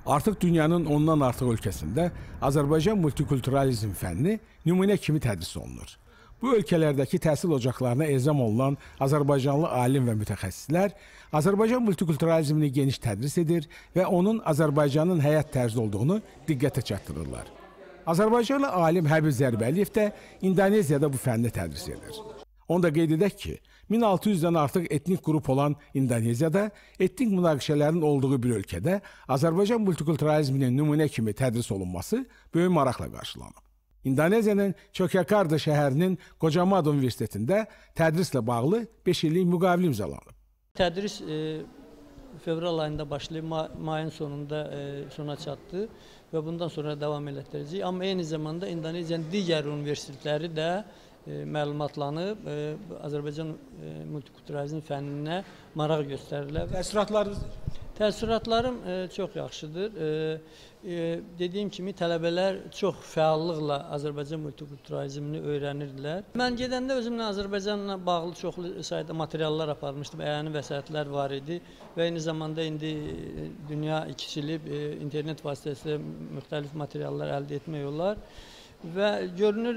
Artıq dünyanın ondan artıq ölkəsində Azərbaycan multikulturalizm fənni nümunə kimi tədris olunur. Bu ölkələrdəki təhsil ocaqlarına elzam olunan Azərbaycanlı alim və mütəxəssislər Azərbaycan multikulturalizmini geniş tədris edir və onun Azərbaycanın həyat tərzi olduğunu diqqətə çatdırırlar. Azərbaycanlı alim Həbib Zərbəliyev də İndoneziyada bu fənni tədris edir. Onu da qeyd edək ki, 1600-dən artıq etnik qrup olan İndoneziyada etnik münaqişələrin olduğu bir ölkədə Azərbaycan multikulturalizminin nümunə kimi tədris olunması böyük maraqla qarşılanıb. İndoneziyanın Yogyakarta şəhərinin Gocamada Universitetində tədrislə bağlı 5 illik müqavilə imzalanıb. Tədris fevral ayında başlayıb, mayın sonunda sona çatdı və bundan sonra davam elətdirəcək. Amma eyni zamanda İndoneziyanın digər universitetləri də məlumatlanıb, Azərbaycan multikulturalizm fənninə maraq göstərirlər. Təəssüratlarınız? Təəssüratlarım çox yaxşıdır. Dediyim kimi tələbələr çox fəallıqla Azərbaycan multikulturalizmini öyrənirdilər. Mən gedəndə özümlə Azərbaycanla bağlı çoxlu sayda materiallar aparmışdım, əyani vəsaitlər var idi və eyni zamanda indi dünya kiçilib, internet vasitəsilə müxtəlif materiallar əldə etmək olar. Və görünür,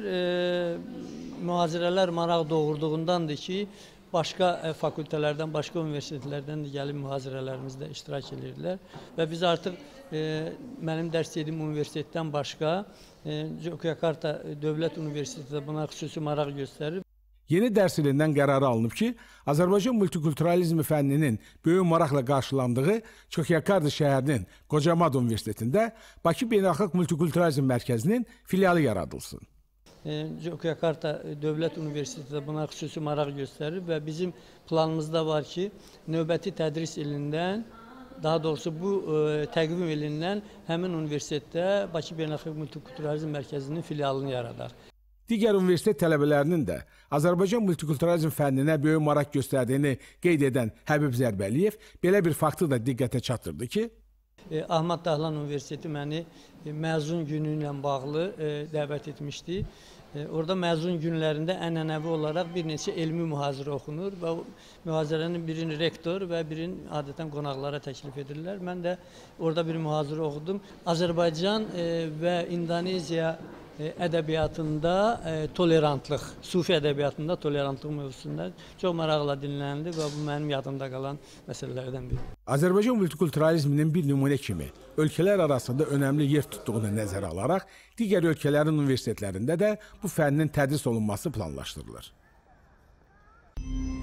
mühazirələr maraq doğurduğundandır ki, başqa fakültələrdən, başqa universitetlərdən də gəlib mühazirələrimizdə iştirak edirlər. Və biz artıq mənim dərs etdiyim universitetdən başqa Yogyakarta Dövlət Universiteti də buna xüsusi maraq göstərir. Yeni dərs ilindən qərarı alınıb ki, Azərbaycan multikulturalizmi fənninin böyük maraqla qarşılandığı Yogyakarta şəhərinin Gocamada Universitetində Bakı Beynəlxalq Multikulturalizm Mərkəzinin filialı yaradılsın. Yogyakarta Dövlət Universiteti də buna xüsusi maraq göstərir və bizim planımızda var ki, növbəti tədris ilindən, daha doğrusu bu təqvim ilindən həmin universitetdə Bakı Beynəlxalq Multikulturalizm Mərkəzinin filialını yaradar. Digər universitet tələbələrinin də Azərbaycan multikulturalizm fənninə böyük maraq göstərdiyini qeyd edən Həbib Zərbəliyev belə bir faktı da diqqətə çatdırdı ki, Ahmad Dahlan Universiteti məni məzun günü ilə bağlı dəvət etmişdi. Orada məzun günlərində ənənəvi olaraq bir neçə elmi mühazirə oxunur və mühazirənin birini rektor və birini adətən qonaqlara təklif edirlər. Mən də orada bir mühazirə oxudum. Azərbaycan və İndoneziya ədəbiyyatında tolerantlıq, sufi ədəbiyyatında tolerantlıq mövzusunda çox maraqla dinləndi və bu mənim yadımda qalan məsələlərdən biri. Azərbaycan multikulturalizminin bir nümunə kimi ölkələr arasında önəmli yer tutduğunu nəzərə alaraq digər ölkələrin universitetlərində də bu fənnin tədris olunması planlaşdırılır.